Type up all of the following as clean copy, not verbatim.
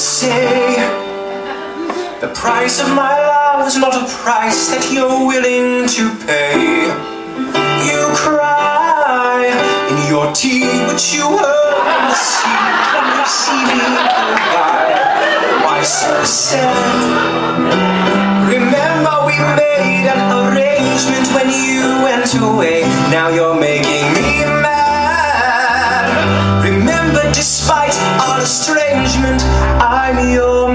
say the price of my love is not a price that you're willing to pay. You cry in your tea, which you heard in the sea when you see me go by. Why so sad? Remember we made an arrangement when you went away. Now you're making me mad. Remember, despite our estrangement, I'm your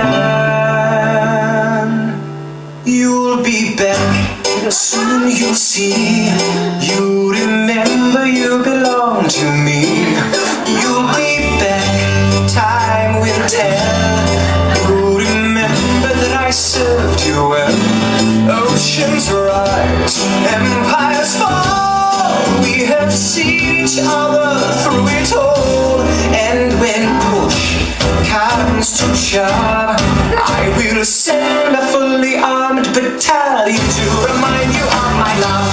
man. You'll be back, soon you'll see. You remember you belong to me. You'll be back, time will tell. You remember that I served you well. Oceans rise, empires fall. We have seen each other through it all. And when push comes to shove, I will send a fully armed battalion to remind you of my love.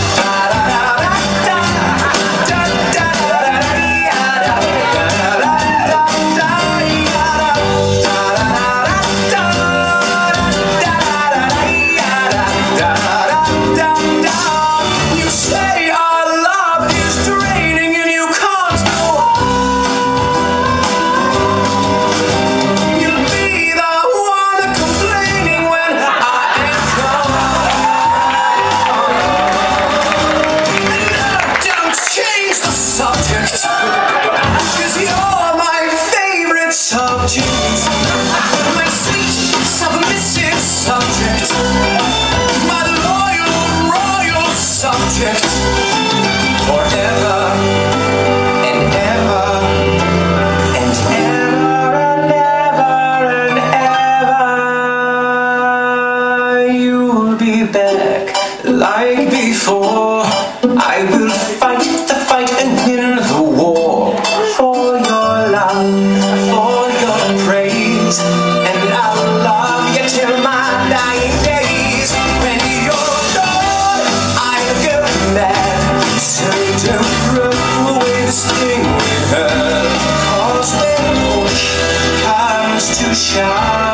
You say our love is draining and you can't go on. You'll be the one complaining when I am gone. Don't change the subject, 'cause you're my favorite subject. My sweet, submissive subject. My loyal, royal subject. Forever and ever and ever and ever and ever. You'll be back like before. I will fight the fight and win the war. For your love, for your praise, and I'll love you till my dying days. When you're gone, I'll go mad. So don't throw away the sting we had, 'cause when push comes to shove,